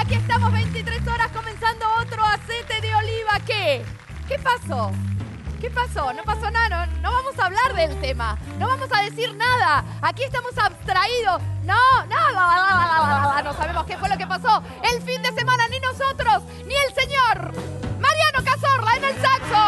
aquí estamos 23 horas comenzando otro aceite de oliva. ¿Qué? ¿Qué pasó? ¿Qué pasó? No pasó nada, no vamos a hablar del tema, no vamos a decir nada. Aquí estamos abstraídos. No sabemos qué fue lo que pasó el fin de semana, ni nosotros, ni el señor Mariano Cazorla en el saxo.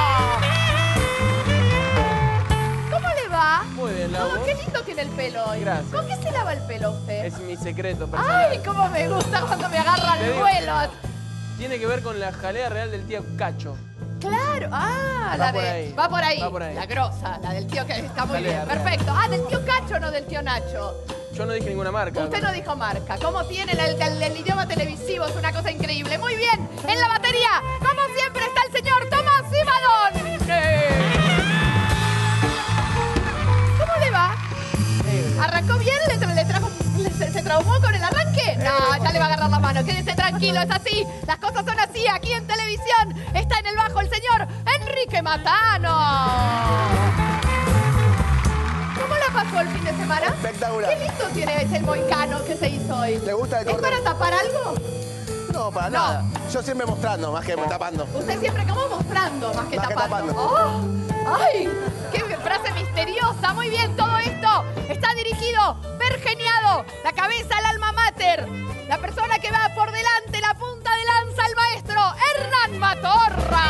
¿Cómo le va? Muy bien, Lau. Qué lindo tiene el pelo hoy. Gracias. ¿Con qué se lava el pelo usted? Es mi secreto personal. Ay, cómo me gusta cuando me agarran Te digo, vuelo. Tiene que ver con la jalea real del tío Cacho. Claro, Va la por de... ahí. Va por ahí. Va por ahí. La grosa, la del tío que está muy Jalea bien. real. Perfecto. Del tío Cacho, no del tío Nacho. Yo no dije ninguna marca. Usted no dijo marca. ¿Cómo tiene el idioma televisivo? Es una cosa increíble. Muy bien. En la batería, como siempre, está el señor Tomás Ibadón. ¿Cómo le va? ¿Arrancó bien? ¿Se traumó con el arranque? No, ya le va a agarrar la mano. Quédese tranquilo, es así. Las cosas son así. Aquí en televisión está en el bajo el señor Enrique Matano. ¿Cómo la pasó el fin de semana? Espectacular. Qué lindo tiene ese moicano que se hizo hoy. ¿Te gusta el ¿Es corte? para tapar algo? No, para No. nada. Yo siempre mostrando, más que tapando. Usted siempre como mostrando más que Más que tapando. tapando. ¡Oh! ¡Ay! ¡Qué frase misteriosa! Muy bien, todo esto está dirigido, pergeniado, la cabeza, el alma mater, la persona que va por delante, la punta de lanza, el maestro Hernán Matorra.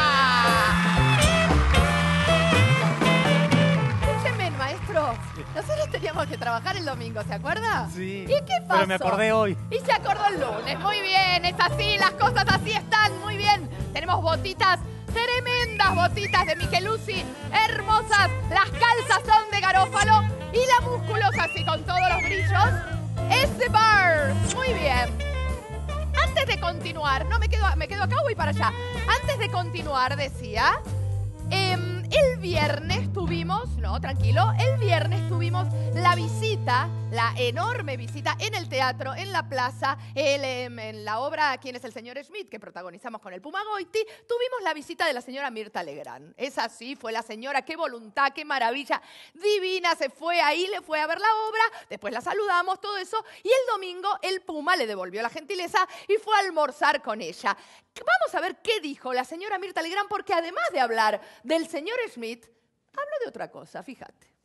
Escúcheme, maestro. Nosotros teníamos que trabajar el domingo, ¿se acuerda? Sí. ¿Y qué pasó? Pero me acordé hoy. Y se acordó el lunes. Muy bien, es así, las cosas así están. Muy bien. Tenemos botitas, tremendas botitas de Micheluzzi, hermosas. Las calzas son de Garófalo y la musculosa, así con todos los brillos, es de Bars. Muy bien. Antes de continuar, no me quedo acá o voy para allá. Antes de continuar, decía, el viernes tuvimos, el viernes tuvimos la visita, la enorme visita en el teatro, en la plaza, en la obra ¿Quién es el señor Schmidt?, que protagonizamos con el Puma Goiti, tuvimos la visita de la señora Mirta Legrand. Es así, fue la señora, qué voluntad, qué maravilla, divina, se fue ahí, le fue a ver la obra, después la saludamos, todo eso, y el domingo el Puma le devolvió la gentileza y fue a almorzar con ella. Vamos a ver qué dijo la señora Mirta Legrand, porque además de hablar del señor Schmidt, habló de otra cosa, fíjate.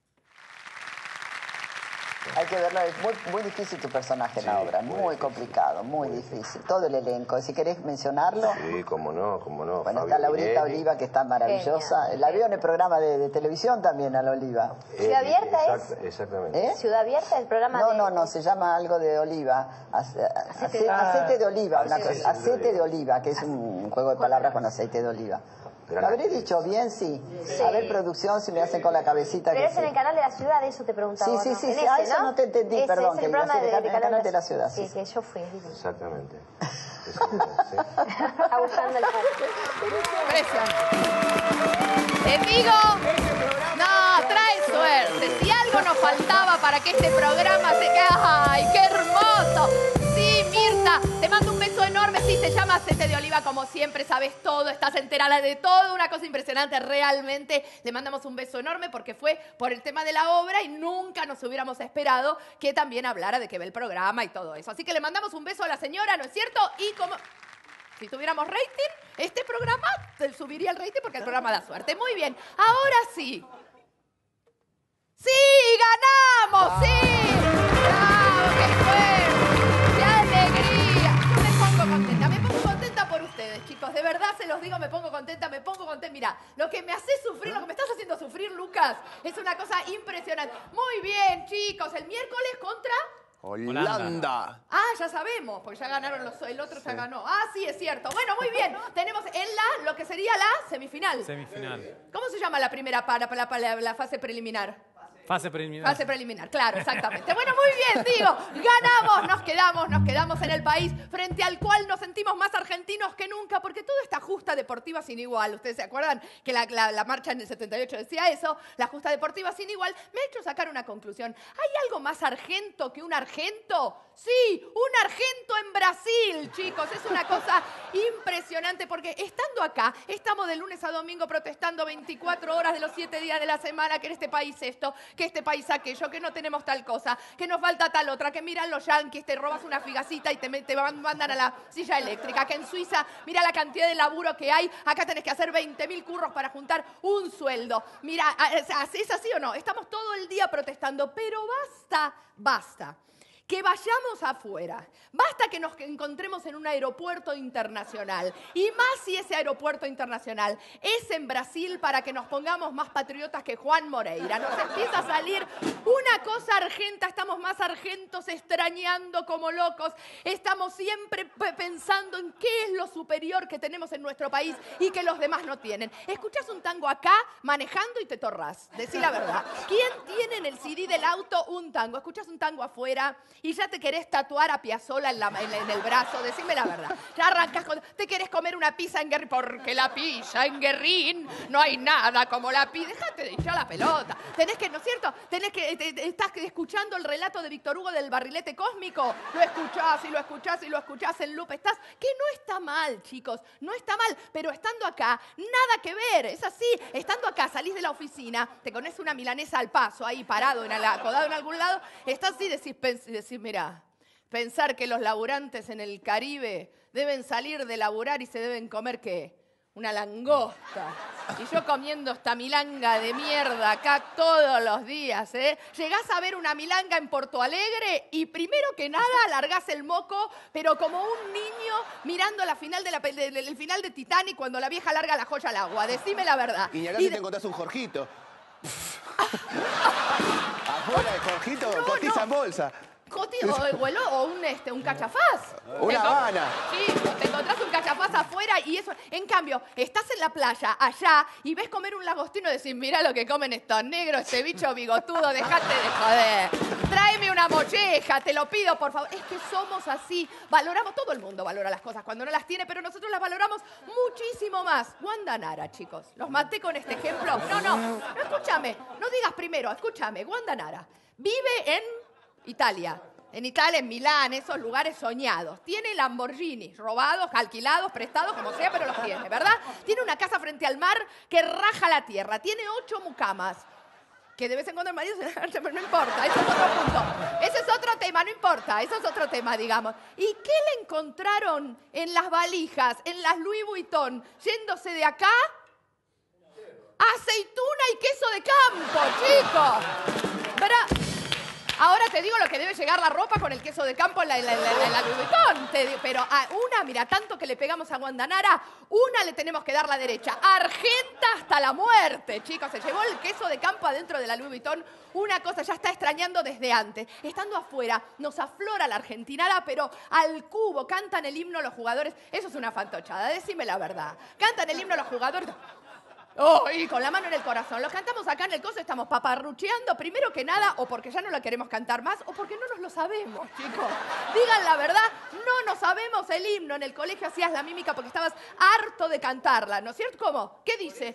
Hay que verlo, es muy difícil tu personaje en la obra, muy complicado, muy difícil. Todo el elenco, si querés mencionarlo. Sí, cómo no, cómo no. Bueno, Fabio está Laurita Minelli. Oliva, que está maravillosa. La veo en el programa de televisión también, a la Oliva. Ciudad Abierta es. Exactamente. ¿Eh? Ciudad Abierta, el programa de... No, se llama algo de oliva. Aceite de oliva, una cosa. Aceite de oliva, que es un juego de palabras con aceite de oliva. ¿Lo habré dicho bien? Sí. A ver, producción, si me hacen con la cabecita. Pero Que es en sí. el canal de la ciudad, eso te preguntaba. Sí. En ese, Eso no te entendí, Ese perdón. Es Que el programa en el canal de la ciudad. ciudad. Sí, que yo fui. Exactamente. Abusando el público. Impresionante. Te digo, no, trae suerte. Si algo nos faltaba para que este programa se quede... ¡Ay, qué hermoso! Sí, Mirta, te mando un beso enorme. Sí, se llama Aceite de Oliva, como siempre, sabes todo, estás enterada de todo, una cosa impresionante, realmente. Le mandamos un beso enorme porque fue por el tema de la obra y nunca nos hubiéramos esperado que también hablara de que ve el programa y todo eso. Así que le mandamos un beso a la señora, ¿no es cierto? Y como... Si tuviéramos rating, este programa subiría el rating porque el programa da suerte. Muy bien, ahora sí. ¡Sí, ganamos! ¡Sí! ¡Bravo, qué fuerte! ¡Qué alegría! Yo me pongo contenta, por ustedes, chicos. De verdad se los digo, me pongo contenta. Mira, lo que me hace sufrir, lo que me estás haciendo sufrir, Lucas, es una cosa impresionante. Muy bien, chicos, el miércoles contra... Holanda. Ya sabemos, porque ya ganaron el otro ya ganó. Sí, es cierto. Bueno, muy bien. Tenemos en lo que sería la semifinal. Semifinal. ¿Cómo se llama la primera para la fase preliminar? Fase preliminar. Fase preliminar, claro, exactamente. Bueno, muy bien, digo, ganamos, nos quedamos en el país frente al cual nos sentimos más argentinos que nunca, porque toda esta justa deportiva sin igual, ¿ustedes se acuerdan que la marcha en el 78 decía eso? La justa deportiva sin igual me ha hecho sacar una conclusión. ¿Hay algo más argento que un argento? Sí, un argento en Brasil, chicos. Es una cosa impresionante porque estando acá, estamos de lunes a domingo protestando 24 horas de los 7 días de la semana, que en este país esto, que este país aquello, que no tenemos tal cosa, que nos falta tal otra, que miran los yanquis, te robas una figacita y te mandan a la silla eléctrica, que en Suiza, mira la cantidad de laburo que hay, acá tenés que hacer 20.000 curros para juntar un sueldo. Mira, ¿es así o no? Estamos todo el día protestando, pero basta. Que vayamos afuera. Basta que nos encontremos en un aeropuerto internacional. Y más si ese aeropuerto internacional es en Brasil para que nos pongamos más patriotas que Juan Moreira. Nos empieza a salir una cosa argenta. Estamos más argentos extrañando como locos. Estamos siempre pensando en qué es lo superior que tenemos en nuestro país y que los demás no tienen. Escuchás un tango acá manejando y te torrás. Decí la verdad. ¿Quién tiene en el CD del auto un tango? Escuchás un tango afuera y ya te querés tatuar a Piazzolla en el brazo, decime la verdad. Ya arrancas te querés comer una pizza en Guerrín, porque la pizza en Guerrín no hay nada como la pizza. Déjate de hinchar la pelota. Tenés que, ¿no es cierto? Estás escuchando el relato de Víctor Hugo del barrilete cósmico. Lo escuchás y lo escuchás y lo escuchás en loop. Que no está mal, chicos, no está mal, pero estando acá, nada que ver, es así. Estando acá, salís de la oficina, te comes una milanesa al paso, ahí parado, acodado en algún lado, estás así, decís, mirá, pensar que los laburantes en el Caribe deben salir de laburar y se deben comer, ¿qué? Una langosta. Y yo comiendo esta milanga de mierda acá todos los días, ¿eh? Llegás a ver una milanga en Porto Alegre y primero que nada largás el moco, pero como un niño mirando la final el final de Titanic cuando la vieja larga la joya al agua. Decime la verdad. Y acá si te encontrás un Jorgito. Afuera de Jorgito, cotiza en bolsa. O un cachafaz. Una Habana. Sí, te encontrás un cachafaz afuera y eso. En cambio, estás en la playa, allá, y ves comer un lagostino y decís, mirá lo que comen estos negros, este bicho bigotudo, dejate de joder. Tráeme una molleja, te lo pido, por favor. Es que somos así. Valoramos, todo el mundo valora las cosas cuando no las tiene, pero nosotros las valoramos muchísimo más. Wanda Nara, chicos. Los maté con este ejemplo. No, escúchame. No digas primero, escúchame. Wanda Nara vive en Italia, en Milán, esos lugares soñados. Tiene Lamborghinis, robados, alquilados, prestados, como sea, pero los tiene, ¿verdad? Tiene una casa frente al mar que raja la tierra. Tiene 8 mucamas. Que de vez en cuando el marido se... Pero no importa, ese es otro punto. Ese es otro tema, no importa. Eso es otro tema, digamos. ¿Y qué le encontraron en las valijas, en las Louis Vuitton, yéndose de acá? Aceituna y queso de campo, chicos. Ahora te digo lo que debe llegar la ropa con el queso de campo en la Louis Vuitton. Pero a una, mira, tanto que le pegamos a Wanda Nara, una le tenemos que dar la derecha. Argenta hasta la muerte, chicos. Se llevó el queso de campo adentro de la Louis Vuitton. Una cosa ya está extrañando desde antes. Estando afuera, nos aflora la argentinada, pero al cubo. Cantan el himno los jugadores. Eso es una fantochada, decime la verdad. Cantan el himno los jugadores... Oh, y con la mano en el corazón. Los cantamos acá en el coso, estamos paparrucheando, primero que nada, o porque ya no la queremos cantar más, o porque no nos lo sabemos, chicos. Digan la verdad, no nos sabemos el himno. En el colegio hacías la mímica porque estabas harto de cantarla, ¿no es cierto? ¿Cómo? ¿Qué dice?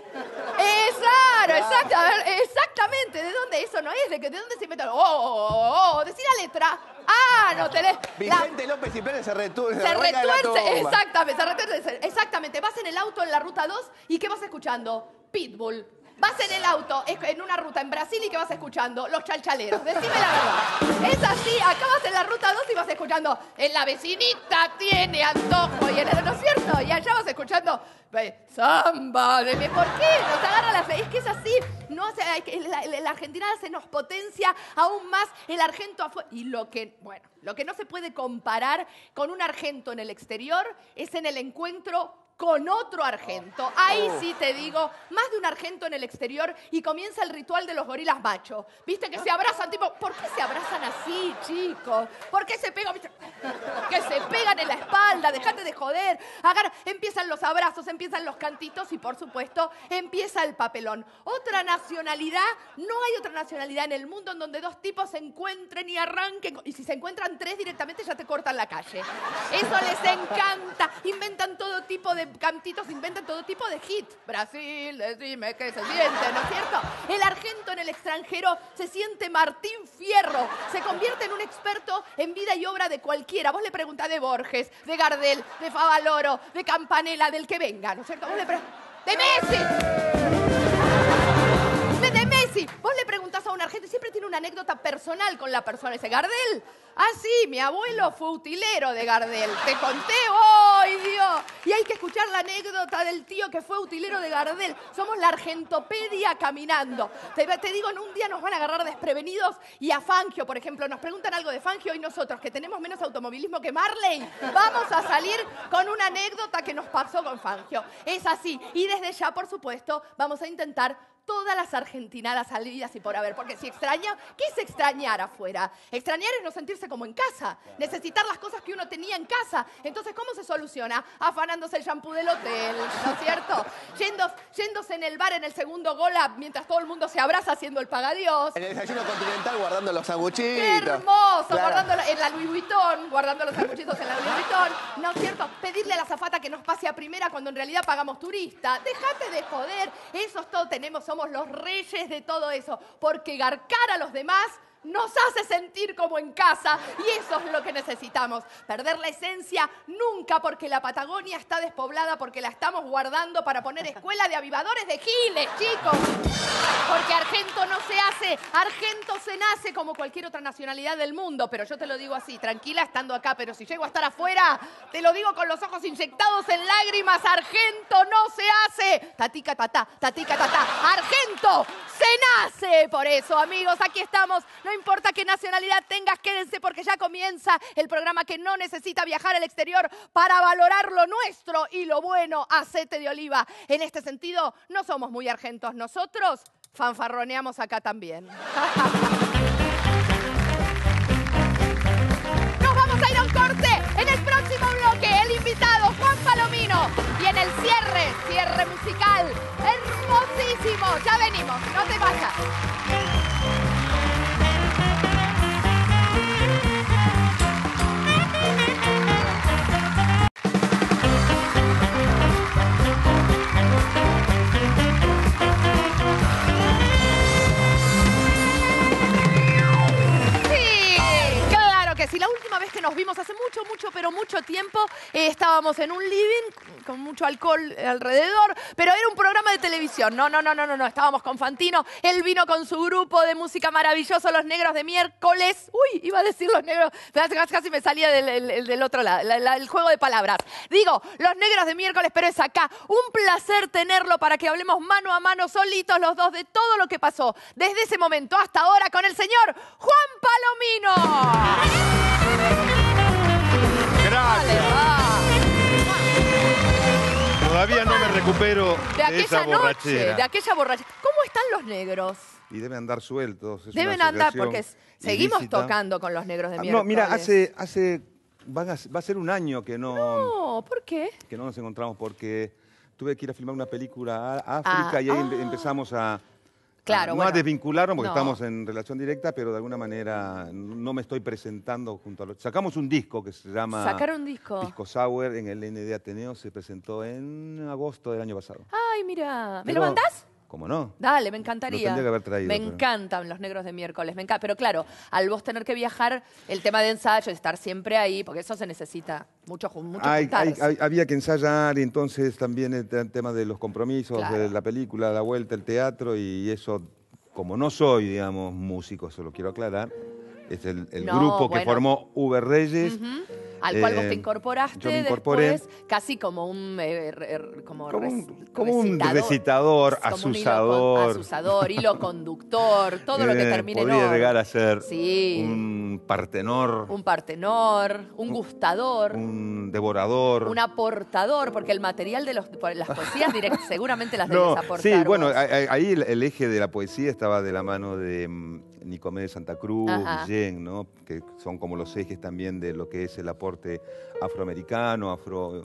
Exactamente. ¿De dónde eso no es? ¿De dónde se inventó? Decí la letra. No tenés... Vicente López y Pérez se retuerce. Exactamente. Vas en el auto en la ruta 2 y ¿qué vas escuchando? Pitbull. Vas en el auto en una ruta en Brasil y ¿qué vas escuchando? Los chalchaleros. Decime la verdad. Es así. Acá vas en la ruta 2 y vas escuchando en la vecinita tiene antojo. ¿No es cierto? Y allá vas escuchando samba. ¿Por qué? Nos agarra es que es así. No, la Argentina se nos potencia aún más el argento afuera. Y lo que no se puede comparar con un argento en el exterior es en el encuentro con otro argento. Ahí sí te digo, más de un argento en el exterior y comienza el ritual de los gorilas machos. ¿Viste? Que se abrazan, tipo, ¿por qué se abrazan así, chicos? ¿Por qué se pegan? ¿Viste? Que se pegan en la espalda, dejate de joder. Empiezan los abrazos, empiezan los cantitos y, por supuesto, empieza el papelón. Otra nacionalidad, no hay otra nacionalidad en el mundo en donde dos tipos se encuentren y arranquen. Y si se encuentran tres, directamente ya te cortan la calle. Eso les encanta. Inventan todo tipo de cantitos, inventan todo tipo de hits. Brasil, decime qué se siente, ¿no es cierto? El argento en el extranjero se siente Martín Fierro. Se convierte en un experto en vida y obra de cualquiera. Vos le preguntás de Borges, de Gardel, de Favaloro, de Campanella, del que venga, ¿no es cierto? Vos le ¡de Messi! ¡De Messi! Vos le preguntás a un argento y siempre tiene una anécdota personal con la persona. Ese Gardel. Ah, sí, mi abuelo fue utilero de Gardel. Te conté hoy, Dios. Y hay que escuchar la anécdota del tío que fue utilero de Gardel. Somos la argentopedia caminando. Te digo, en un día nos van a agarrar desprevenidos y a Fangio, por ejemplo, nos preguntan algo de Fangio y nosotros, que tenemos menos automovilismo que Marley, vamos a salir con una anécdota que nos pasó con Fangio. Es así. Y desde ya, por supuesto, vamos a intentar todas las argentinadas salidas y por haber. Porque si extraña, ¿qué es extrañar afuera? Extrañar es no sentirse como en casa. Necesitar las cosas que uno tenía en casa. Entonces, ¿cómo se soluciona? Afanándose el shampoo del hotel, ¿no es cierto? Yéndose en el bar en el segundo gol mientras todo el mundo se abraza haciendo el pagadiós. En el desayuno continental guardando los sanguchitos. ¡Qué hermoso! Claro. Guardando en la Louis Vuitton, guardando los sanguchitos en la Louis Vuitton. ¿No es cierto? Pedirle a la azafata que nos pase a primera cuando en realidad pagamos turista. Déjate de joder. Eso es todo. Somos los reyes de todo eso. Porque garcar a los demás nos hace sentir como en casa y eso es lo que necesitamos. Perder la esencia nunca, porque la Patagonia está despoblada, porque la estamos guardando para poner escuela de avivadores de giles, chicos. Porque argento no se hace, argento se nace como cualquier otra nacionalidad del mundo, pero yo te lo digo así, tranquila estando acá, pero si llego a estar afuera, te lo digo con los ojos inyectados en lágrimas, argento no se hace. Tatica tatá, argento se nace. Por eso, amigos, aquí estamos. No importa qué nacionalidad tengas, quédense porque ya comienza el programa que no necesita viajar al exterior para valorar lo nuestro y lo bueno, aceite de oliva. En este sentido, no somos muy argentos nosotros, fanfarroneamos acá también. Nos vamos a ir a un corte. En el próximo bloque, el invitado Juan Palomino. Y en el cierre musical, hermosísimo. Ya venimos, no te vayas. Si la última vez que nos vimos, hace mucho tiempo, estábamos en un living con mucho alcohol alrededor, pero era un programa de televisión. No, estábamos con Fantino, él vino con su grupo de música maravilloso, Los Negros de Miércoles. Uy, iba a decir Los Negros, casi me salía del otro lado, el juego de palabras. Digo, Los Negros de Miércoles, pero es acá. Un placer tenerlo para que hablemos mano a mano, solitos los dos, de todo lo que pasó desde ese momento hasta ahora con el señor Juan Palomino. Gracias. Todavía no me recupero de esa borrachera. De aquella borrachera. ¿Cómo están los negros? Y deben andar sueltos. Deben andar porque seguimos ilícita. Tocando con Los Negros de Miércoles. No, mira, va a ser un año que no... No, ¿por qué? Que no nos encontramos porque tuve que ir a filmar una película a África y ahí empezamos a... Claro, no a desvincularnos porque no. estamos en relación directa, pero de alguna manera no me estoy presentando junto a los... Sacamos un disco que se llama... ¿Sacaron un disco? Disco Sour en el ND Ateneo, se presentó en agosto del año pasado. Ay, mira. ¿Me lo mandás? ¿Cómo no? Dale, me encantaría. Lo tendría que haber traído. Me encantan Los Negros de Miércoles, me encanta. Pero claro, al vos tener que viajar, el tema de ensayo, estar siempre ahí, porque eso se necesita mucho juntarse. Había que ensayar y entonces también el tema de los compromisos, Claro. de la película, la vuelta, el teatro y eso, como no soy, digamos, músico, eso lo quiero aclarar, es el grupo que formó Uber Reyes. Al cual vos te incorporaste yo me incorporé, después, casi como un recitador, asusador, hilo conductor, todo lo que termine en podría or. llegar a ser Sí. un partenor, un gustador, un devorador. un aportador, porque el material de las poesías seguramente las No, debes aportar sí, bueno, vos. ahí el eje de la poesía estaba de la mano de Nicomedes de Santa Cruz, Ajá. Guillén, ¿no? Que son como los ejes también de lo que es el aporte afroamericano,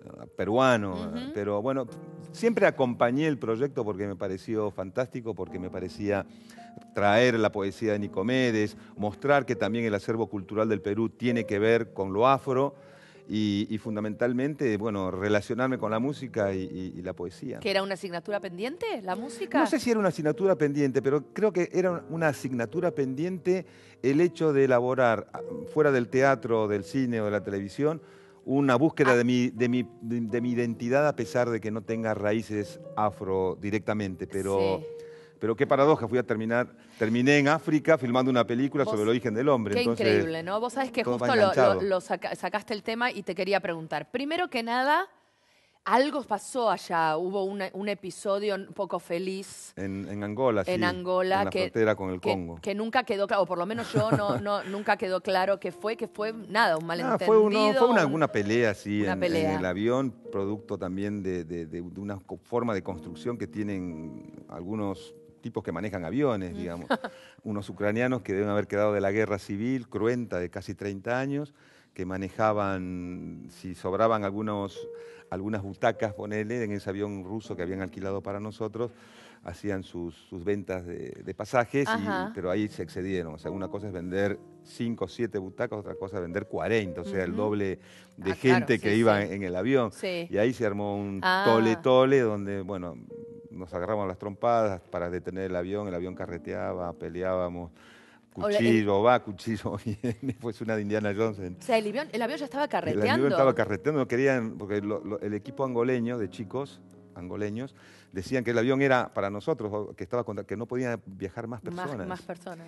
peruano, pero bueno, siempre acompañé el proyecto porque me pareció fantástico, porque me parecía traer la poesía de Nicomedes, mostrar que también el acervo cultural del Perú tiene que ver con lo afro y fundamentalmente, bueno, relacionarme con la música y la poesía. ¿Que era una asignatura pendiente, la música? No sé si era una asignatura pendiente, pero creo que era una asignatura pendiente el hecho de elaborar, fuera del teatro, del cine o de la televisión, una búsqueda de mi identidad, a pesar de que no tenga raíces afro directamente, pero... Sí. Pero qué paradoja, terminé en África filmando una película sobre el origen del hombre. Qué entonces, increíble, ¿no? Vos sabés que todo va justo enganchado. sacaste el tema y te quería preguntar. Primero que nada, algo pasó allá, hubo un episodio un poco feliz. En Angola, sí. En Angola, en la frontera con el Congo. Que nunca quedó claro, o por lo menos yo nunca quedó claro que fue nada, un malentendido. Fue una pelea, sí, una pelea. en el avión, producto también de una forma de construcción que tienen algunos tipos que manejan aviones, digamos. Unos ucranianos que deben haber quedado de la guerra civil, cruenta, de casi 30 años, que manejaban, si sobraban algunas butacas, ponele, en ese avión ruso que habían alquilado para nosotros, hacían sus ventas de pasajes, pero ahí se excedieron. O sea, una cosa es vender 5 o 7 butacas, otra cosa es vender 40, o sea, el doble de gente que iba en el avión. Sí. Y ahí se armó un tole-tole donde, bueno, nos agarramos las trompadas para detener el avión carreteaba, peleábamos, cuchillo viene, pues una de Indiana Jones. O sea, el avión ya estaba carreteando. El avión estaba carreteando, no querían, porque el equipo angoleño, de chicos angoleños, decían que el avión era para nosotros, que no podían viajar más personas. Más personas.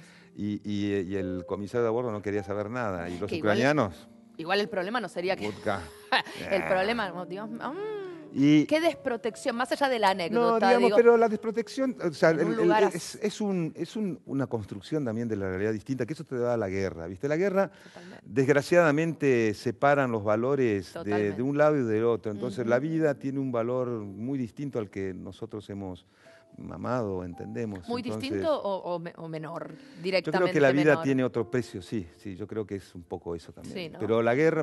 Y el comisario de a bordo no quería saber nada. Y los ucranianos... Igual el problema no sería que... el problema, Dios... ¿Qué desprotección? Más allá de la anécdota. No, digamos, pero la desprotección, o sea, es una construcción también de la realidad distinta, que eso te da la guerra, ¿viste? La guerra, desgraciadamente, separan los valores de un lado y del otro. Entonces, la vida tiene un valor muy distinto al que nosotros hemos mamado, entendemos. ¿Muy distinto o menor? Directamente. Yo creo que la vida tiene otro precio, sí, yo creo que es un poco eso también. Sí, ¿no? Pero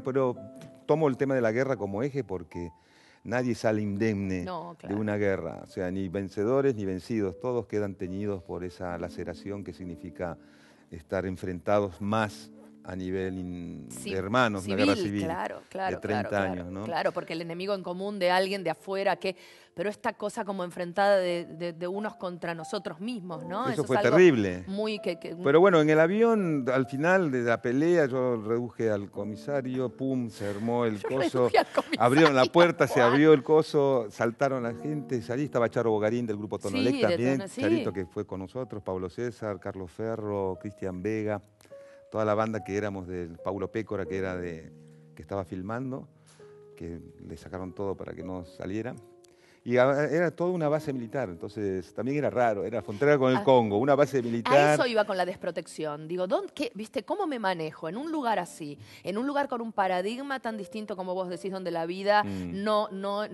tomo el tema de la guerra como eje porque nadie sale indemne de una guerra, o sea, ni vencedores ni vencidos, todos quedan teñidos por esa laceración que significa estar enfrentados más a nivel de hermanos, una guerra civil de 30 años, ¿no? Claro, porque el enemigo en común de alguien de afuera, pero esta cosa como enfrentada de unos contra nosotros mismos, ¿no? Eso fue terrible. Pero bueno, en el avión, al final de la pelea, yo reduje al comisario, se armó el coso, abrieron la puerta, se abrió el coso, saltaron la gente, allí estaba Charo Bogarín del grupo Tonolec también, Charito que fue con nosotros, Pablo César, Carlos Ferro, Cristian Vega, toda la banda que éramos del Paulo Pécora, que estaba filmando, que le sacaron todo para que no saliera. Y era toda una base militar, entonces también era raro, era frontera con el Congo, una base militar. A eso iba con la desprotección. Digo, ¿viste cómo me manejo en un lugar así? En un lugar con un paradigma tan distinto como vos decís, donde la vida no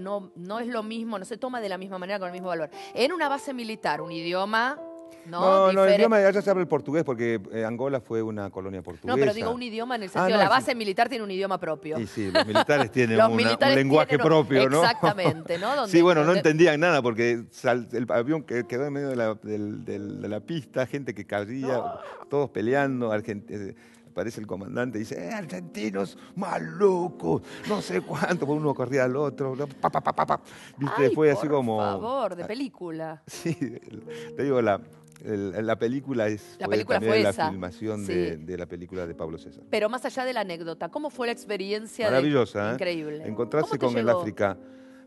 es lo mismo, no se toma de la misma manera con el mismo valor. En una base militar, un idioma... No, el idioma allá se habla el portugués porque Angola fue una colonia portuguesa. No, pero digo un idioma en el sentido, la base militar tiene un idioma propio. Sí, los militares tienen un lenguaje propio, ¿no? Exactamente, ¿no? Sí, bueno, no entendían nada porque el avión quedó en medio de la pista, gente que caía, todos peleando, aparece el comandante y dice, argentinos malucos, no sé cuánto, por uno corría al otro, ¿viste? Ay, fue así como... por favor, de película. Sí, te digo, la película fue la filmación de la película de Pablo César. Pero más allá de la anécdota, ¿cómo fue la experiencia? Maravillosa, Increíble. Encontrarse con el África.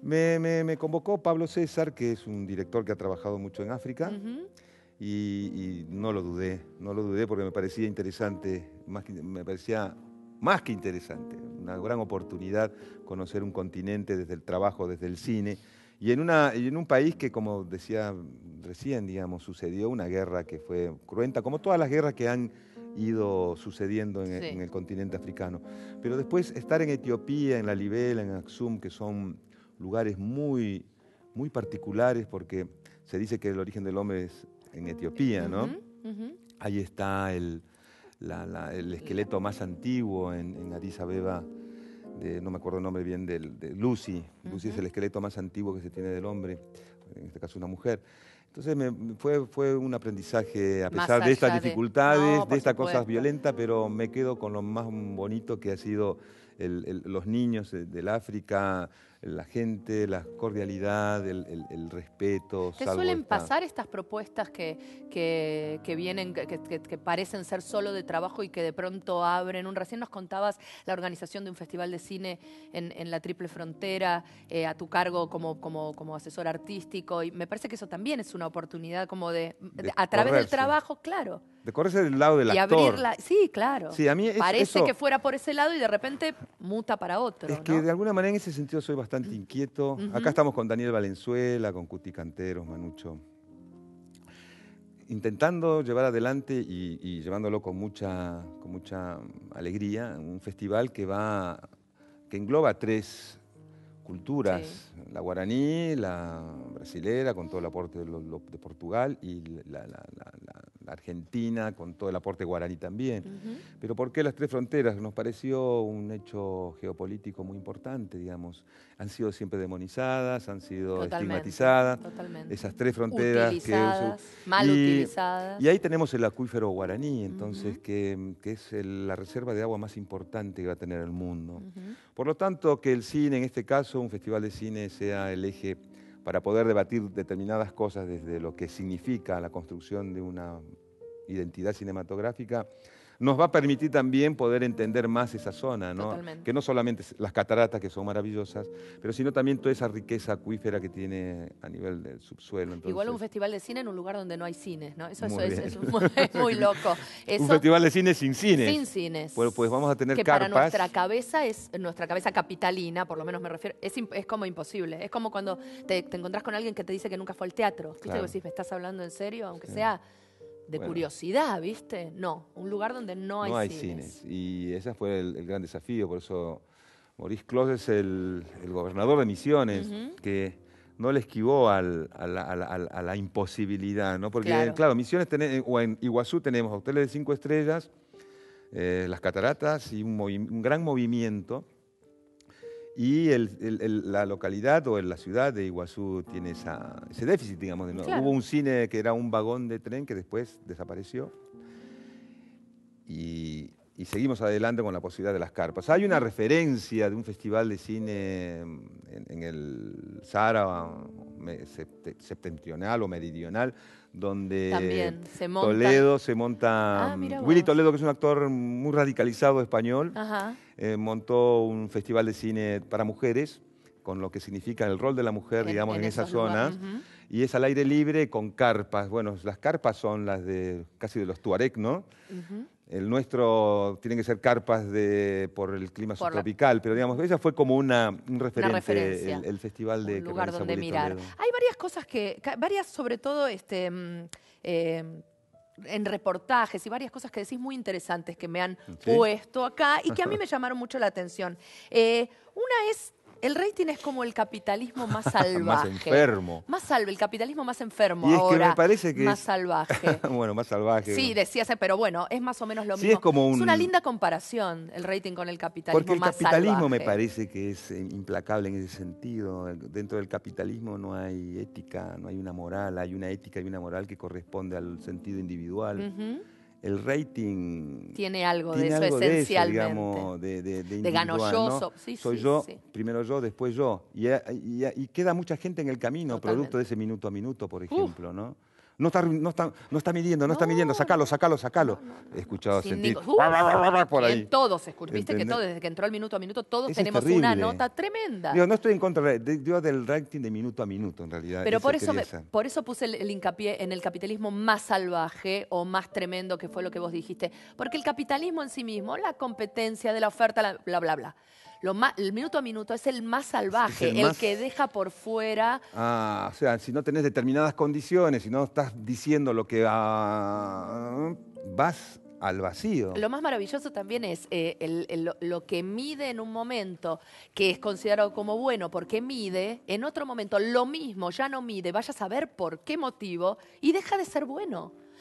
Me convocó Pablo César, que es un director que ha trabajado mucho en África, y no lo dudé porque me parecía interesante, me parecía más que interesante, una gran oportunidad conocer un continente desde el trabajo, desde el cine, y en un país que, como decía recién, digamos, sucedió una guerra que fue cruenta, como todas las guerras que han ido sucediendo en el continente africano. Pero después estar en Etiopía, en Lalibela, en Aksum, que son lugares muy, muy particulares, porque se dice que el origen del hombre es en Etiopía, ¿no? Ahí está el esqueleto más antiguo en Addis Abeba no me acuerdo el nombre bien, de Lucy. Lucy es el esqueleto más antiguo que se tiene del hombre, en este caso una mujer. Entonces fue un aprendizaje, a pesar de estas dificultades, de estas cosas violentas, pero me quedo con lo más bonito que ha sido los niños del África, la gente, la cordialidad, el respeto. ¿Te suelen pasar estas propuestas que vienen, que parecen ser solo de trabajo y que de pronto abren? Recién nos contabas la organización de un festival de cine en la Triple Frontera, a tu cargo como asesor artístico, y me parece que eso también es una oportunidad como de a través del trabajo, claro. De correrse del lado del actor. Y abrirla, sí, claro. Sí, a mí parece que fuera por ese lado y de repente muta para otro. Es que de alguna manera en ese sentido soy bastante inquieto. Acá estamos con Daniel Valenzuela, con Cuti Canteros, Manucho, intentando llevar adelante y llevándolo con mucha alegría, un festival que engloba 3 culturas, la guaraní, la brasilera, con todo el aporte de Portugal, y la argentina, con todo el aporte guaraní también. Pero ¿por qué las 3 fronteras? Nos pareció un hecho geopolítico muy importante, digamos. Han sido siempre demonizadas, han sido estigmatizadas. Totalmente. Esas 3 fronteras mal utilizadas. Y ahí tenemos el acuífero guaraní, entonces, que es la reserva de agua más importante que va a tener el mundo. Por lo tanto, que el cine, en este caso, un festival de cine, sea el eje para poder debatir determinadas cosas desde lo que significa la construcción de una identidad cinematográfica, nos va a permitir también poder entender más esa zona, ¿no? Que no solamente las cataratas, que son maravillosas, pero sino también toda esa riqueza acuífera que tiene a nivel del subsuelo. Entonces, igual un festival de cine en un lugar donde no hay cines, ¿no? Eso es muy loco. Un festival de cine sin cines. Sin cines. Pues vamos a tener que carpas. Para nuestra cabeza capitalina, por lo menos me refiero, es como imposible. Es como cuando te encontrás con alguien que te dice que nunca fue al teatro. ¿Viste? Claro. Y decís, ¿me estás hablando en serio? Aunque sea de curiosidad, ¿viste? No, un lugar donde no hay cines. Y ese fue el gran desafío, por eso Maurice Clos es el gobernador de Misiones, que no le esquivó a la imposibilidad, ¿no? Porque, claro, Misiones o en Iguazú tenemos hoteles de 5 estrellas, las cataratas y un gran movimiento. Y la localidad o la ciudad de Iguazú tiene ese déficit, digamos. ¿No? Hubo un cine que era un vagón de tren que después desapareció. Y seguimos adelante con la posibilidad de las carpas. Hay una referencia de un festival de cine en el Sahara septentrional o meridional, donde también Toledo se monta. Willy Toledo, que es un actor muy radicalizado español, montó un festival de cine para mujeres, con lo que significa el rol de la mujer, digamos, en esas zonas. Y es al aire libre con carpas. Bueno, las carpas son las casi de los tuareg, ¿no? El nuestro tiene que ser carpas por el clima subtropical, pero digamos, esa fue como un referente, el festival de un lugar donde mirar. Toledo. Hay varias cosas varias sobre todo en reportajes y varias cosas que decís muy interesantes que me han puesto acá y que a mí me llamaron mucho la atención. Una es, el rating es como el capitalismo más salvaje. Más enfermo. El capitalismo más enfermo y es ahora. Que me parece que más salvaje. Bueno, más salvaje. Sí, decías, pero bueno, es más o menos lo sí, mismo. Es como es una linda comparación el rating con el capitalismo más salvaje. Porque el capitalismo me parece que es implacable en ese sentido. Dentro del capitalismo no hay ética, no hay una moral, hay una ética y una moral que corresponde al sentido individual. El rating tiene algo de eso esencialmente. Digamos, de ganolloso. ¿no? Soy yo, primero yo, después yo. Y queda mucha gente en el camino, producto de ese minuto a minuto, por ejemplo, ¿no? No está midiendo, sacalo. He escuchado sentir por ahí. Todos escuchan, viste que desde que entró el minuto a minuto, todos tenemos una nota tremenda. Yo no estoy en contra del rating de minuto a minuto, en realidad. Pero por eso puse el hincapié en el capitalismo más salvaje o más tremendo, que fue lo que vos dijiste. Porque el capitalismo en sí mismo, la competencia de la oferta, bla, bla, bla. El minuto a minuto es el más salvaje, el que deja por fuera. O sea, si no tenés determinadas condiciones, si no estás diciendo lo que vas al vacío. Lo más maravilloso también es lo que mide en un momento, que es considerado como bueno porque mide, en otro momento lo mismo, ya no mide, vaya a saber por qué motivo y deja de ser bueno.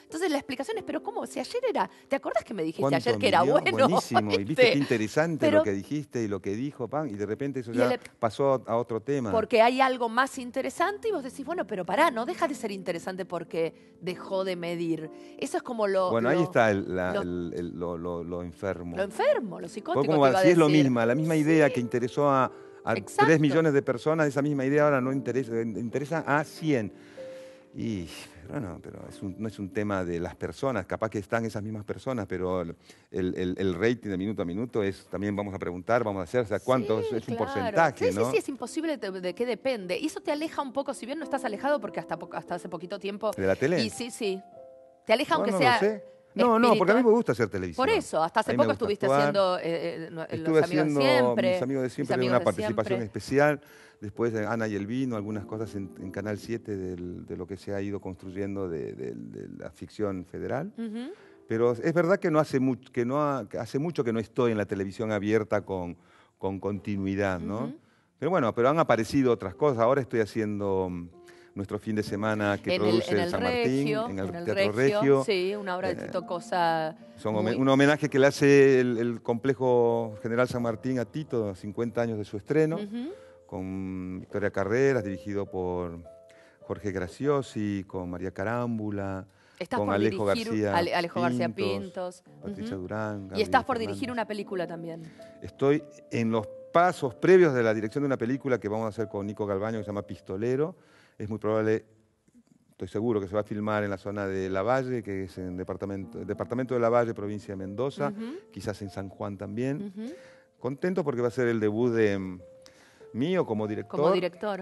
Entonces la explicación es, pero ¿cómo? Si ayer era... ¿Te acordás que me dijiste ¿Cuánto ayer que era midió? bueno? Buenísimo. Y viste qué interesante Pero- lo que dijiste y lo que dijo, pan, y de repente eso Y ya el- pasó a otro tema. Porque hay algo más interesante y vos decís, bueno, pero pará, no deja de ser interesante porque dejó de medir. Eso es como lo... Bueno, ahí lo- está lo- lo enfermo. Lo enfermo, lo psicótico. Como te iba a si es lo decir. misma, la misma idea que interesó a Exacto. 3 millones de personas, esa misma idea ahora no interesa a 100. Y bueno, pero no es un tema de las personas, capaz que están esas mismas personas, pero el rating de minuto a minuto es, también vamos a preguntar, vamos a hacer, o sea, cuánto Sí, es un claro. porcentaje, Sí, ¿no? sí, es imposible de qué depende. Y eso te aleja un poco, si bien no estás alejado, porque hasta hace poquito tiempo... ¿De la tele? Y sí. Te aleja No, aunque no sea... lo sé. No, porque a mí me gusta hacer televisión. Por eso, hasta hace A mí me poco gusta estuviste actuar. haciendo Estuve Los Amigos haciendo de Siempre. Mis Amigos de Siempre, Mis de una Amigos de participación Siempre. especial. Después de Ana y el Vino, algunas cosas en Canal 7 de lo que se ha ido construyendo de la ficción federal. Ujú. Pero es verdad que hace mucho que no estoy en la televisión abierta con continuidad, ¿no? Ujú. Pero bueno, pero han aparecido otras cosas. Ahora estoy haciendo nuestro fin de semana que produce el San Regio, Martín, en el el Teatro Regio. Sí, una obra de Tito Cosa. Son muy- un homenaje que le hace el Complejo General San Martín a Tito, 50 años de su estreno, Ujú. con Victoria Carreras, dirigido por Jorge Graciosi, con María Carámbula, Estás con por Alejo dirigir García Alejo García Pintos. Patricia Ujú. Durán. Y Gabriel estás por Fernández. dirigir una película también. Estoy en los pasos previos de la dirección de una película que vamos a hacer con Nico Galvaño, que se llama Pistolero. Es muy probable, estoy seguro que se va a filmar en la zona de Lavalle, que es en departamento de Lavalle, provincia de Mendoza, Ujú. quizás en San Juan también. Ujú. Contento porque va a ser el debut mío como director. Como director.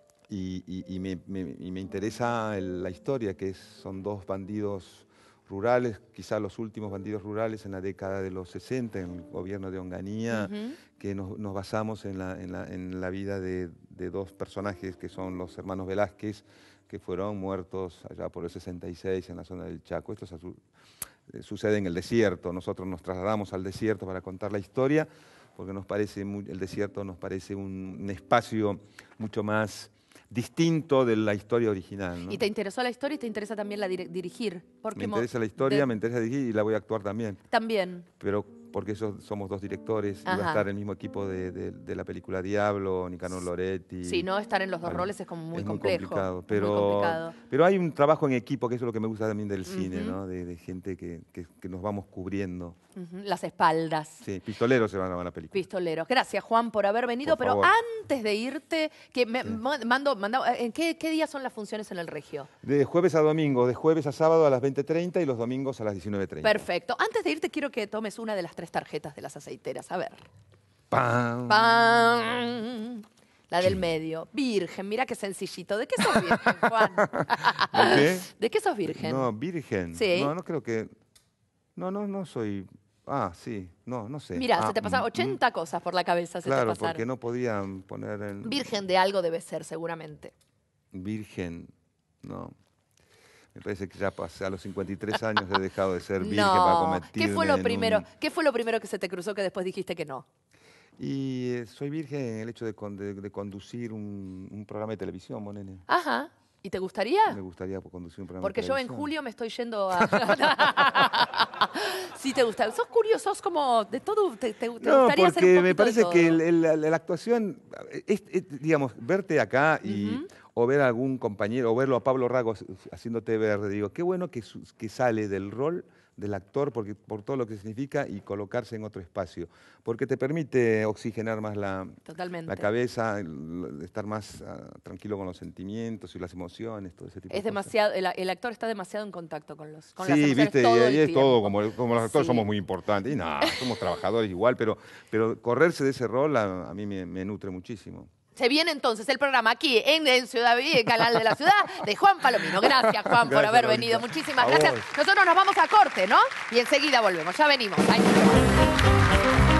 Y me interesa la historia, que son 2 bandidos rurales, quizás los últimos bandidos rurales en la década de los 60, en el gobierno de Onganía, Ujú. que nos basamos en la vida de 2 personajes que son los hermanos Velázquez, que fueron muertos allá por el 66 en la zona del Chaco. Esto sucede en el desierto. Nosotros nos trasladamos al desierto para contar la historia, porque el desierto nos parece un espacio mucho más distinto de la historia original, ¿no? ¿Y te interesó la historia y te interesa también dirigir? ¿Por Me qué interesa la historia, me interesa dirigir y la voy a actuar también. También. Pero porque somos 2 directores, y va Ajá. a estar el mismo equipo de la película Diablo, Nicanor Loretti. Si no, estar en los 2 Bueno, roles es como muy es complejo. complicado, es pero, muy complicado. pero hay un trabajo en equipo, que eso es lo que me gusta también del cine, Ujú. ¿no? De gente que nos vamos cubriendo. Ujú. Las espaldas. Sí, Pistoleros se van a llamar la película. Pistoleros. Gracias, Juan, por haber venido. Por Pero favor. antes de irte, que ¿en qué días son las funciones en el Regio? De jueves a domingo, de jueves a sábado a las 20:30 y los domingos a las 19:30. Perfecto. Antes de irte, quiero que tomes una de las 3 tarjetas de las aceiteras. A ver. ¡Pam! ¡Pam! La del medio. Virgen, mira qué sencillito. ¿De qué sos virgen, Juan? ¿De qué? ¿De qué sos virgen? No, virgen. Sí. No creo que... No soy... Ah, sí. No sé. Mira, se te pasaron 80 cosas por la cabeza. Se te Claro, pasaron. porque no podían poner en... Virgen de algo debe ser, seguramente. Virgen, no. Me parece que ya pasé, a los 53 años he dejado de ser virgen para No. convertirme ¿Qué fue lo en primero? un- ¿Qué fue lo primero que se te cruzó que después dijiste que no? Y soy virgen en el hecho de conducir un programa de televisión, Monene. Ajá. ¿Y te gustaría? Me gustaría conducir un programa Porque de yo en televisión. julio me estoy yendo a... Sí te gusta. Sos curioso, sos como de todo. Te No, gustaría hacer un porque me poquito de parece que todo. la actuación, digamos, verte acá Ujú. o ver a algún compañero, o verlo a Pablo Ragos haciéndote ver, digo, qué bueno que sale del rol del actor por todo lo que significa y colocarse en otro espacio, porque te permite oxigenar más la Totalmente. cabeza, estar más tranquilo con los sentimientos y las emociones, todo ese tipo de Es cosas. demasiado, el actor está demasiado en contacto con las Sí, emociones viste, y todo el ahí es todo, tiempo. como los actores Sí. somos muy importantes. Y nada, somos trabajadores igual, pero correrse de ese rol a mí me nutre muchísimo. Se viene entonces el programa aquí en Ciudad Villa, el canal de la ciudad, de Juan Palomino. Gracias, Juan, por Gracias, haber Laurita. venido. Muchísimas A gracias. vos. Nosotros nos vamos a corte, ¿no? Y enseguida volvemos. Ya venimos. Ahí volvemos.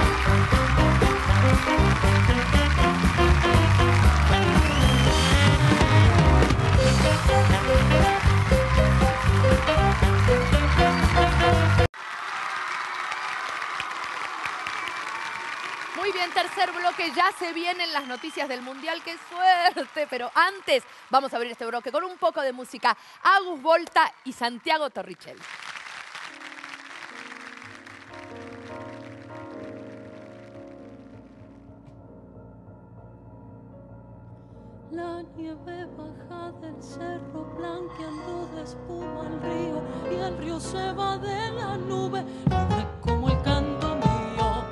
Muy bien, tercer bloque. bloque ya se vienen las noticias del Mundial. ¡Qué suerte! Pero antes vamos a abrir este bloque con un poco de música. Agus Volta y Santiago Torricelli. La nieve baja del cerro blanqueando de espuma al río y el río se va de la nube, libre como el canto mío.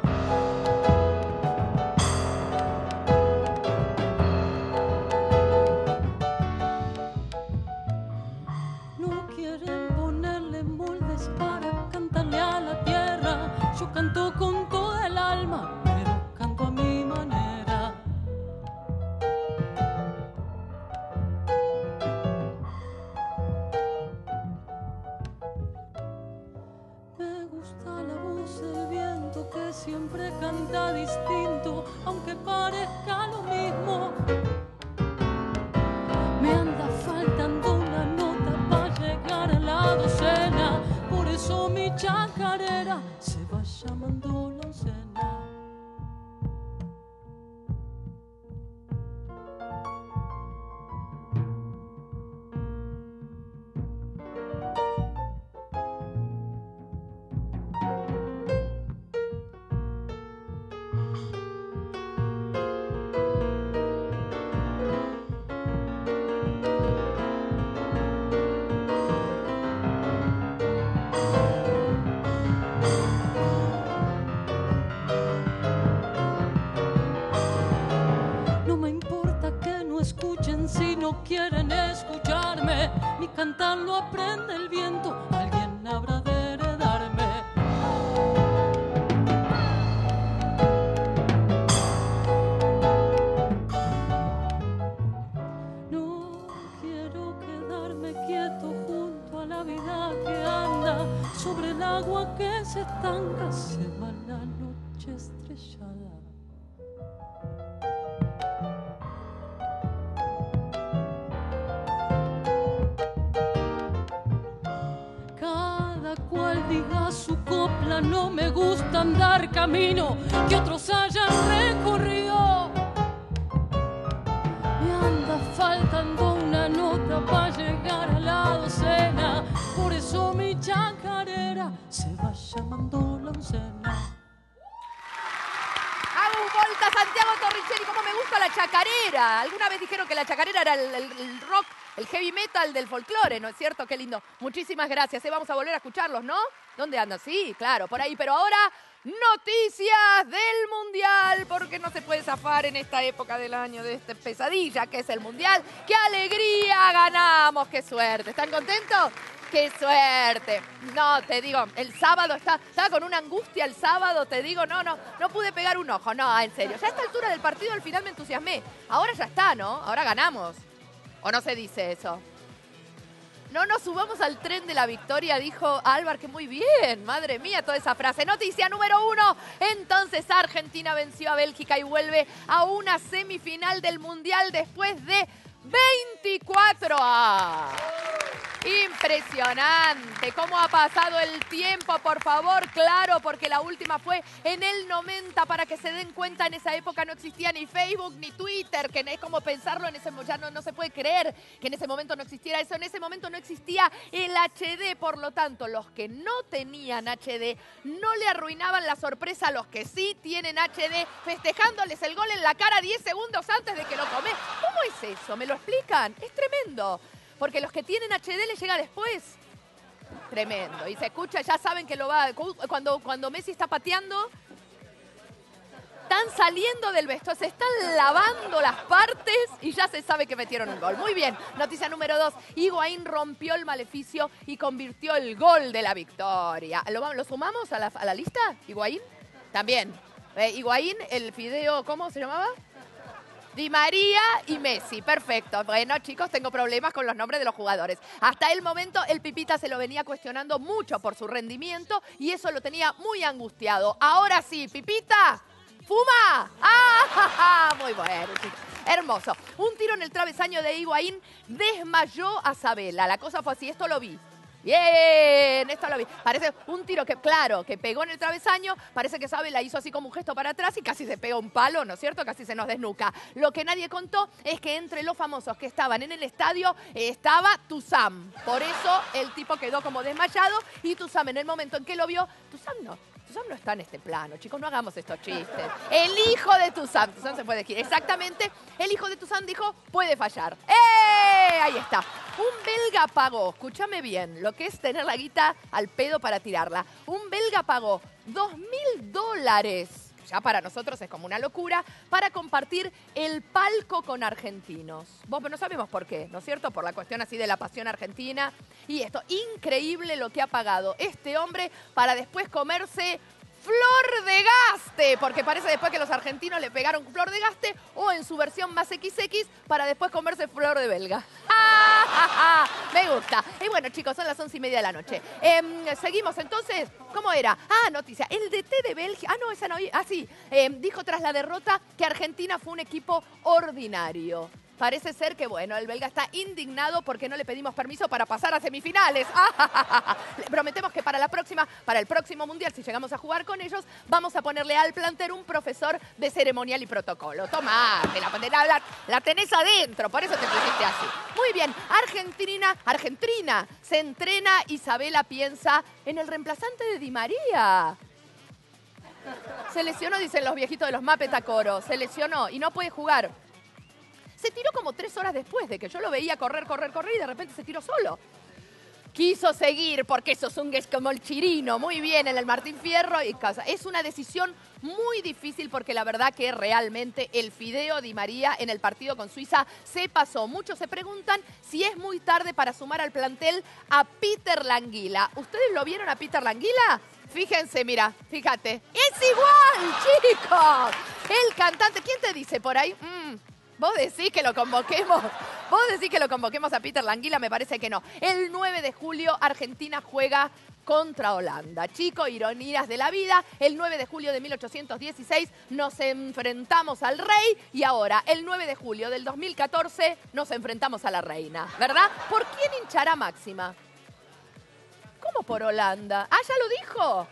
No quieren ponerle moldes para cantarle a la tierra. Yo canto con toda el alma, pero canto a mi manera. Siempre canta distinto, aunque parezca lo mismo. Me anda faltando una nota para llegar a la docena, por eso mi chacarera se va llamando la oncena. Si no quieren escucharme, mi cantar lo aprende el viento, alguien habrá de heredarme. No quiero quedarme quieto junto a la vida que anda sobre el agua que se estanca, se va la noche estrellada. Diga su copla, no me gusta andar camino que otros hayan recorrido. Me anda faltando una nota para llegar a la docena, por eso mi chacarera se va llamando la oncena. Agus Volta, Santiago Torricelli, cómo me gusta la chacarera. Alguna vez dijeron que la chacarera era el rock, el heavy metal del folclore, ¿no es cierto? Qué lindo. Muchísimas gracias. Vamos a volver a escucharlos, ¿no? ¿Dónde andan? Sí, claro, por ahí. Pero ahora, noticias del Mundial, porque no se puede zafar en esta época del año de esta pesadilla que es el Mundial. ¡Qué alegría! ¡Ganamos! ¡Qué suerte! ¿Están contentos? ¡Qué suerte! No, te digo, el sábado estaba con una angustia el sábado, te digo, no pude pegar un ojo. No, en serio. Ya a esta altura del partido al final me entusiasmé. Ahora ya está, ¿no? Ahora ganamos. ¿O no se dice eso? No nos subamos al tren de la victoria, dijo Álvar, que muy bien, madre mía, toda esa frase. Noticia número 1, entonces Argentina venció a Bélgica y vuelve a una semifinal del Mundial después de 24 años. Impresionante, cómo ha pasado el tiempo, por favor, claro, porque la última fue en el 90, para que se den cuenta, en esa época no existía ni Facebook ni Twitter, que es como pensarlo en ese momento, ya no se puede creer que en ese momento no existiera eso, en ese momento no existía el HD, por lo tanto, los que no tenían HD no le arruinaban la sorpresa a los que sí tienen HD, festejándoles el gol en la cara 10 segundos antes de que lo comen. ¿Cómo es eso? ¿Me lo explican? Es tremendo. Porque los que tienen HD les llega después. Tremendo. Y se escucha, ya saben que lo va... Cuando Messi está pateando, están saliendo del vestuario, se están lavando las partes y ya se sabe que metieron un gol. Muy bien. Noticia número 2. Higuaín rompió el maleficio y convirtió el gol de la victoria. ¿Lo sumamos a la lista, Higuaín? También. Higuaín, el fideo, ¿cómo se llamaba? Di María y Messi, perfecto. Bueno, chicos, tengo problemas con los nombres de los jugadores. Hasta el momento, el Pipita se lo venía cuestionando mucho por su rendimiento y eso lo tenía muy angustiado. Ahora sí, Pipita, ¡fuma! ¡Ah! Muy bueno, chicos. Hermoso. Un tiro en el travesaño de Higuaín desmayó a Sabela. La cosa fue así, esto lo vi. Bien, esto lo vi. Parece un tiro que, claro, que pegó en el travesaño, parece que Sabe la hizo así como un gesto para atrás y casi se pega un palo, ¿no es cierto? Casi se nos desnuca. Lo que nadie contó es que entre los famosos que estaban en el estadio estaba Tuzam. Por eso el tipo quedó como desmayado y Tuzam en el momento en que lo vio, Tuzam no está en este plano, chicos, no hagamos estos chistes. El hijo de Tuzam se puede decir, exactamente, el hijo de Tuzam dijo, puede fallar. Ahí está. Un belga pagó, escúchame bien, lo que es tener la guita al pedo para tirarla. Un belga pagó $2.000, ya para nosotros es como una locura, para compartir el palco con argentinos. Vos no sabemos por qué, ¿no es cierto? Por la cuestión así de la pasión argentina. Y esto, increíble lo que ha pagado este hombre para después comerse Flor de Gaste, porque parece después que los argentinos le pegaron Flor de Gaste o en su versión más XX para después comerse Flor de Belga. Me gusta. Y bueno, chicos, son las 11:30 de la noche. Seguimos entonces. ¿Cómo era? Noticia. El DT de Bélgica. No, esa no. Sí. Dijo tras la derrota que Argentina fue un equipo ordinario. Parece ser que, bueno, el belga está indignado porque no le pedimos permiso para pasar a semifinales. Le prometemos que para el próximo Mundial, si llegamos a jugar con ellos, vamos a ponerle al plantel un profesor de ceremonial y protocolo. Tomá, la tenés adentro, por eso te pusiste así. Muy bien, Argentina se entrena, Isabela piensa en el reemplazante de Di María. Se lesionó, dicen los viejitos de los Mapeta Coro, se lesionó y no puede jugar. Se tiró como 3 horas después de que yo lo veía correr y de repente se tiró solo. Quiso seguir porque esos zungues como el Chirino, muy bien en el Martín Fierro y casa. Es una decisión muy difícil porque la verdad que realmente el Fideo Di María en el partido con Suiza se pasó. Muchos se preguntan si es muy tarde para sumar al plantel a Peter Languila. ¿Ustedes lo vieron a Peter Languila? Fíjense, mira, fíjate. ¡Es igual, chicos! El cantante, ¿quién te dice por ahí? ¿Vos decís que lo convoquemos? ¿Vos decís que lo convoquemos a Peter Languila? Me parece que no. El 9 de julio Argentina juega contra Holanda. Chicos, ironías de la vida. El 9 de julio de 1816 nos enfrentamos al rey y ahora, el 9 de julio del 2014, nos enfrentamos a la reina. ¿Verdad? ¿Por quién hinchará Máxima? ¿Cómo por Holanda? ¿Ya lo dijo?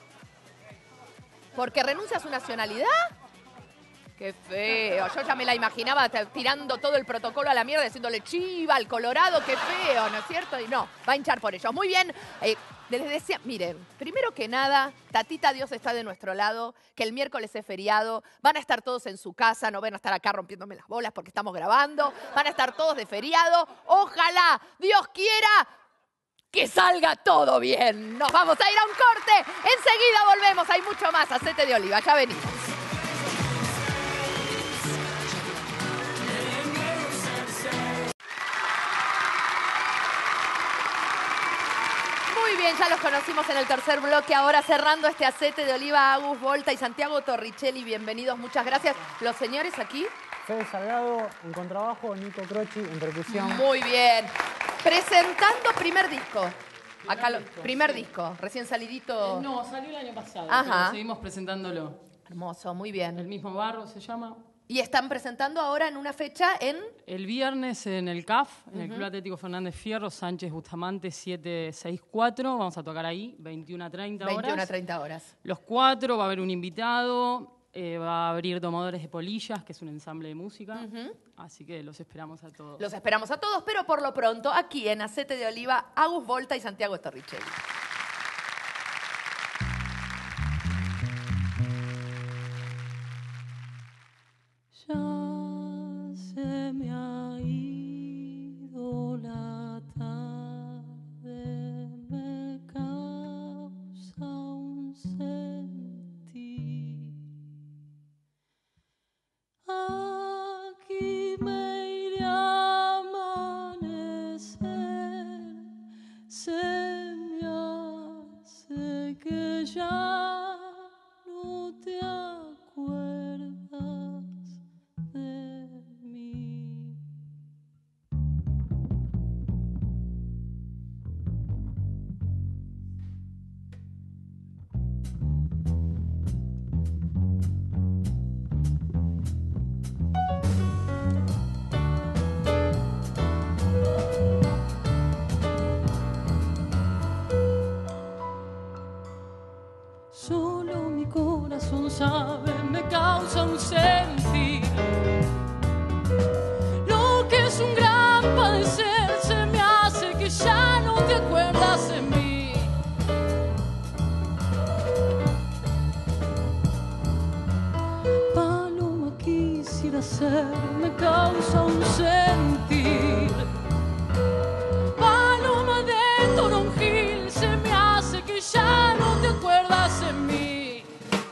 ¿Porque renuncia a su nacionalidad? Qué feo. Yo ya me la imaginaba tirando todo el protocolo a la mierda, diciéndole chiva al Colorado, qué feo, ¿no es cierto? Y no, va a hinchar por ellos. Muy bien. Les decía, miren, primero que nada, Tatita Dios está de nuestro lado, que el miércoles es feriado, van a estar todos en su casa, no van a estar acá rompiéndome las bolas porque estamos grabando, van a estar todos de feriado. Ojalá, Dios quiera, que salga todo bien. Nos vamos a ir a un corte. Enseguida volvemos. Hay mucho más. Aceite de oliva. Ya venimos. Muy bien, ya los conocimos en el tercer bloque. Ahora cerrando este aceite de oliva, Agus Volta y Santiago Torricelli. Bienvenidos, muchas gracias. Los señores aquí. Fede Salgado en contrabajo, Nico Croci en percusión. Muy bien. Presentando primer disco. Acá primer disco, recién salidito. No, salió el año pasado, Ajá. pero seguimos presentándolo. Hermoso, muy bien. El mismo barro se llama. Y están presentando ahora en una fecha en... El viernes en el CAF, en el Club Atlético Fernández Fierro, Sánchez Bustamante 764. Vamos a tocar ahí, 21 a 30 horas. 21 a 30 horas. Los 4, va a haber un invitado, va a abrir Domadores de Polillas, que es un ensamble de música. Así que los esperamos a todos. Los esperamos a todos, pero por lo pronto, aquí en Aceite de Oliva, Agus Volta y Santiago Torricelli. Ya se me ha ido la tarde, me causa un sentir. Aquí me iré a amanecer, se me ha quisiera ser me causa un sentir. Paloma de toronjil, se me hace que ya no te acuerdas de mí.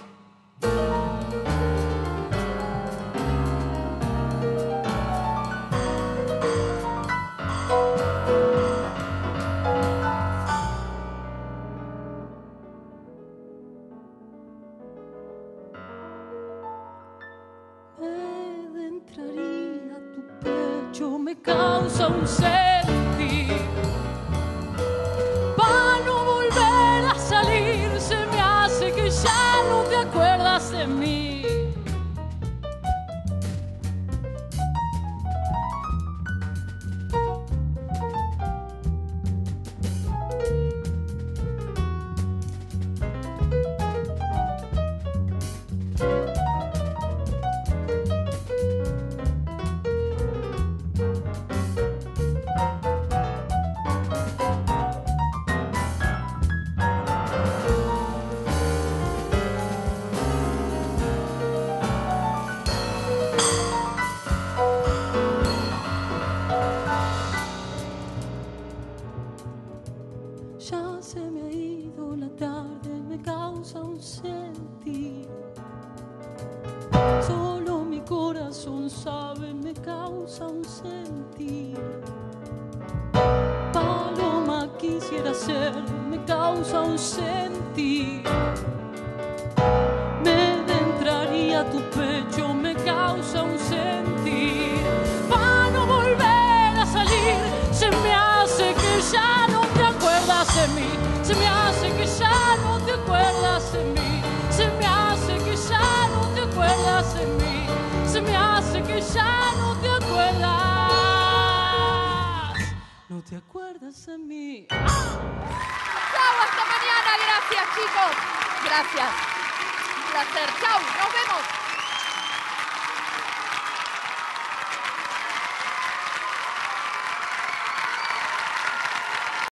Entraría a tu pecho, me causa un sentir. Para no volver a salir, se me hace que ya no te acuerdas de mí. Ya se me ha ido la tarde, me causa un sentir. Solo mi corazón sabe, me causa un sentir. Paloma quisiera ser, me causa un sentir. Me entraría a tu pecho, me causa un sentir. Para no volver a salir, se me hace que ya no te acuerdas de mí. Se me hace que ya no te acuerdas de mí. Se me hace que ya no te acuerdas de mí. Se me hace que ya no te acuerdas. No te acuerdas de mí. Chau, hasta mañana. Gracias, chicos. Gracias. Un placer. Chau, nos vemos.